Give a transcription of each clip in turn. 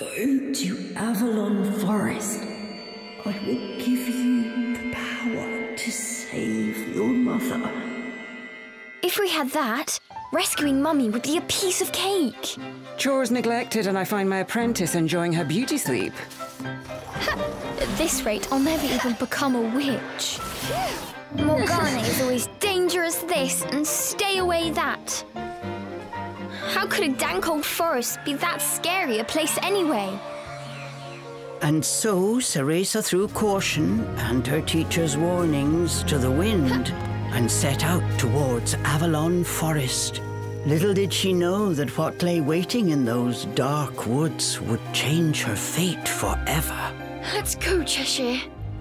Go to Avalon Forest. I will give you the power to save your mother. If we had that, rescuing Mummy would be a piece of cake. Chores neglected and I find my apprentice enjoying her beauty sleep. At this rate, I'll never even become a witch. Morgana is always dangerous this and stay away that. How could a dank old forest be that scary a place anyway? And so Cereza threw caution and her teacher's warnings to the wind and set out towards Avalon Forest. Little did she know that what lay waiting in those dark woods would change her fate forever. Let's go, Cheshire.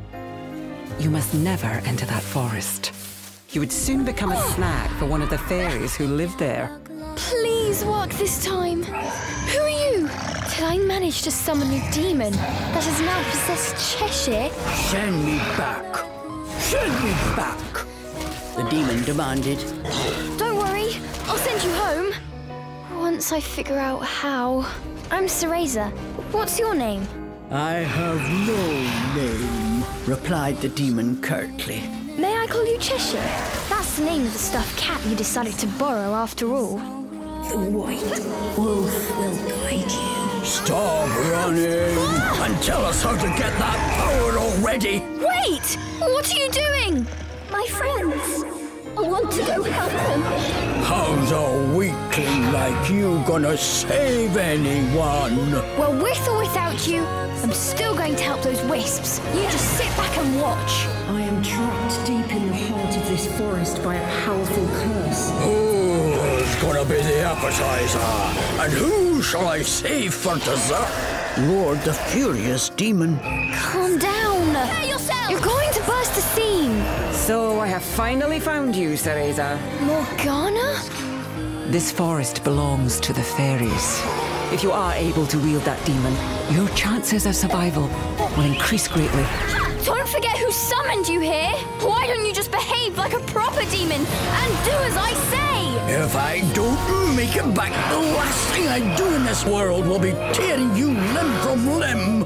You must never enter that forest. You would soon become a snack for one of the fairies who live there. Please walk this time. Who are you? Did I manage to summon a demon that has now possessed Cheshire? Send me back! Send me back! The demon demanded. Don't worry, I'll send you home. Once I figure out how. I'm Cereza. What's your name? I have no name, replied the demon curtly. May I call you Cheshire? That's the name of the stuffed cat you decided to borrow after all. The white wolf will guide you. Stop running and tell us how to get that power already. Wait! What are you doing? My friends, I want to go help them. How's a weakling like you gonna save anyone? Well, with or without you, I'm still going to help those wisps. You just sit back and watch. I am trapped deep in the heart of this forest by a powerful curse. Who's gonna be the appetizer? And who shall I save for dessert? Roared the furious demon. Calm down. Prepare yourself. You're going to burst the seam. So I have finally found you, Cereza. Morgana? This forest belongs to the fairies. If you are able to wield that demon, your chances of survival will increase greatly. Don't forget who summoned you here. Why don't you just behave like a proper demon and do as I say? If I don't make it back, the last thing I do in this world will be tearing you limb from limb.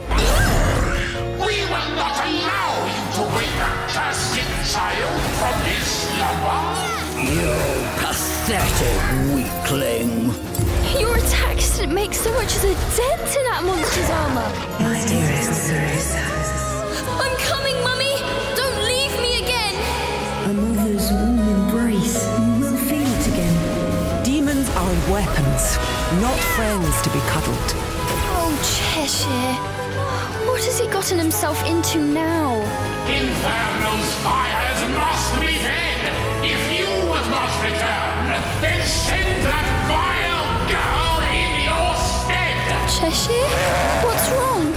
We will not allow you to wake that cursed child from his slumber. You pathetic weakling. Your attacks didn't make so much as a dent in that monster's armor. My dearest Cereza. I'm coming, Mummy! Don't leave me again! A mother's warm embrace. You will feel it again. Demons are weapons, not friends to be cuddled. Oh, Cheshire. What has he gotten himself into now? Inferno's fires must be fed. If you will not return, then send that vile girl in your stead. Cheshire? What's wrong?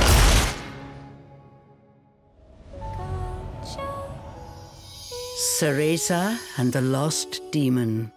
Cereza and the Lost Demon.